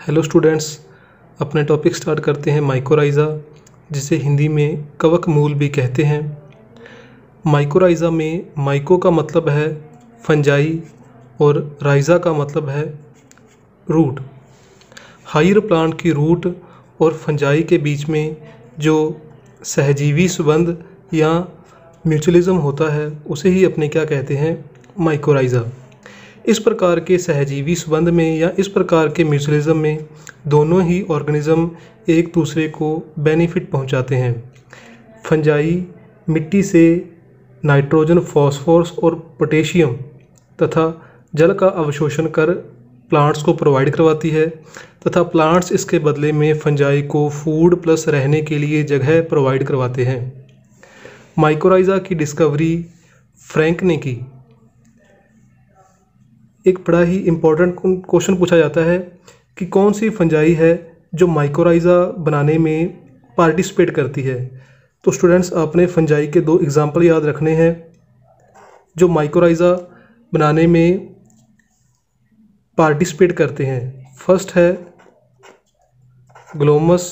Hello students, अपने topic start करते हैं माइकोराइज़ा, जिसे हिंदी में कवक मूल भी कहते हैं। माइकोराइज़ा में माइको का मतलब है फंजाई और राइज़ा का मतलब है रूट। हायर प्लांट की रूट और फंजाई के बीच में जो सहजीवी संबंध या म्यूचुअलिज्म होता है उसे ही अपने क्या कहते हैं, माइकोराइज़ा। इस प्रकार के सहजीवी संबंध में या इस प्रकार के म्यूचुअलिज्म में दोनों ही ऑर्गेनिज्म एक दूसरे को बेनिफिट पहुंचाते हैं। फंजाई मिट्टी से नाइट्रोजन, फॉस्फोरस और पोटेशियम तथा जल का अवशोषण कर प्लांट्स को प्रोवाइड करवाती है तथा प्लांट्स इसके बदले में फंजाई को फूड प्लस रहने के लिए जगह प्रोवाइड करवाते हैं। माइकोराइज़ा की डिस्कवरी फ्रैंक ने की। एक बड़ा ही इम्पोर्टेंट क्वेश्चन पूछा जाता है कि कौन सी फंजाई है जो माइकोराइज़ा बनाने में पार्टिसिपेट करती है। तो स्टूडेंट्स, आपने फंजाई के दो एग्जाम्पल याद रखने हैं जो माइकोराइज़ा बनाने में पार्टिसिपेट करते हैं। फर्स्ट है ग्लोमस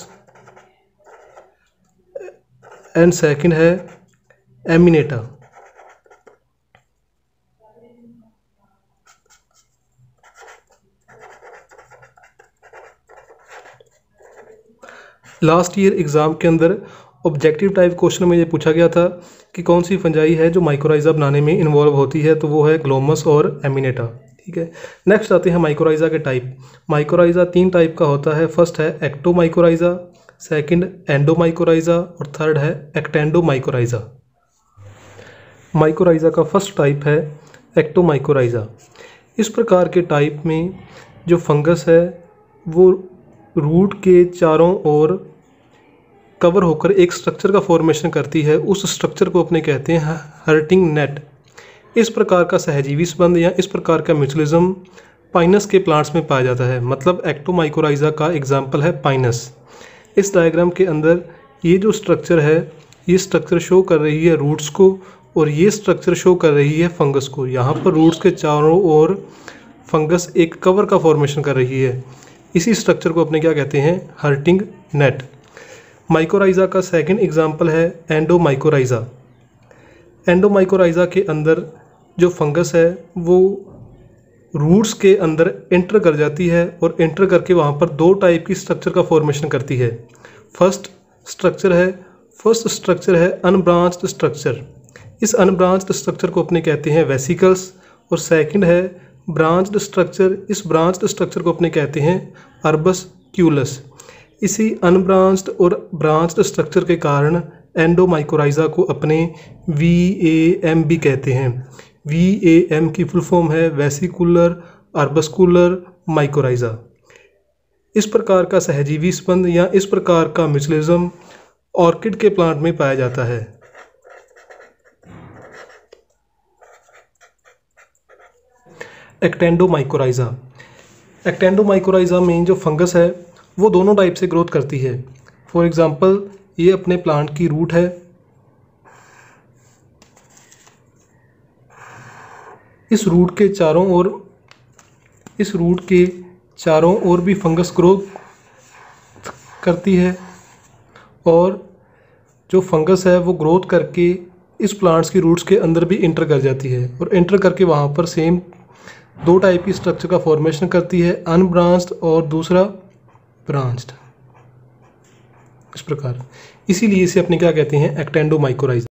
एंड सेकंड है एमिनेटा। लास्ट ईयर एग्ज़ाम के अंदर ऑब्जेक्टिव टाइप क्वेश्चन में ये पूछा गया था कि कौन सी फंजाई है जो माइकोराइज़ा बनाने में इन्वॉल्व होती है, तो वो है ग्लोमस और एमिनेटा। ठीक है, नेक्स्ट आते हैं माइकोराइज़ा के टाइप। माइकोराइज़ा तीन टाइप का होता है। फर्स्ट है एक्टोमाइकोराइज़ा, सेकंड एंडोमाइकोराइज़ा और थर्ड है एक्टेंडोमाइकोराइज़ा। माइकोराइज़ा का फर्स्ट टाइप है एक्टोमाइकोराइज़ा। इस प्रकार के टाइप में जो फंगस है वो रूट के चारों ओर कवर होकर एक स्ट्रक्चर का फॉर्मेशन करती है। उस स्ट्रक्चर को अपने कहते हैं हर्टिंग नेट। इस प्रकार का सहजीवी संबंध या इस प्रकार का म्यूचुअलिज्म पाइनस के प्लांट्स में पाया जाता है। मतलब एक्टोमाइकोराइज़ा का एग्जाम्पल है पाइनस। इस डायग्राम के अंदर ये जो स्ट्रक्चर है, ये स्ट्रक्चर शो कर रही है रूट्स को और ये स्ट्रक्चर शो कर रही है फंगस को। यहाँ पर रूट्स के चारों ओर फंगस एक कवर का फॉर्मेशन कर रही है। इसी स्ट्रक्चर को अपने क्या कहते हैं, हर्टिंग नेट। माइकोराइज़ा का सेकंड एग्जाम्पल है एंडोमाइकोराइज़ा। एंडोमाइकोराइज़ा के अंदर जो फंगस है वो रूट्स के अंदर एंटर कर जाती है और एंटर करके वहाँ पर दो टाइप की स्ट्रक्चर का फॉर्मेशन करती है। फर्स्ट स्ट्रक्चर है अनब्रांच्ड स्ट्रक्चर। इस अनब्रांच्ड स्ट्रक्चर को अपने कहते हैं वेसिकल्स। और सेकंड है ब्रांच्ड स्ट्रक्चर। इस ब्रांच्ड स्ट्रक्चर को अपने कहते हैं अर्बस्क्यूलस। इसी अनब्रांच्ड और ब्रांच्ड स्ट्रक्चर के कारण एंडोमाइकोराइज़ा को अपने VAM भी कहते हैं। VAM की फुल फॉर्म है वेसिकुलर अर्बस्कुलर माइकोराइज़ा। इस प्रकार का सहजीवी संबंध या इस प्रकार का म्यूचुअलिज्म ऑर्किड के प्लांट में पाया जाता है। एक्टेंडोमाइकोराइज़ा। एक्टेंडोमाइकोराइज़ा में जो फंगस है वो दोनों टाइप से ग्रोथ करती है। फॉर एग्जांपल, ये अपने प्लांट की रूट है। इस रूट के चारों ओर भी फंगस ग्रोथ करती है और जो फंगस है वो ग्रोथ करके इस प्लांट्स की रूट्स के अंदर भी इंटर कर जाती है और इंटर करके वहाँ पर सेम दो टाइप की स्ट्रक्चर का फॉर्मेशन करती है, अनब्रांच्ड और दूसरा ब्रांच्ड। इस प्रकार, इसीलिए इसे अपने क्या कहते हैं, एक्टेंडोमाइकोराइज़ा।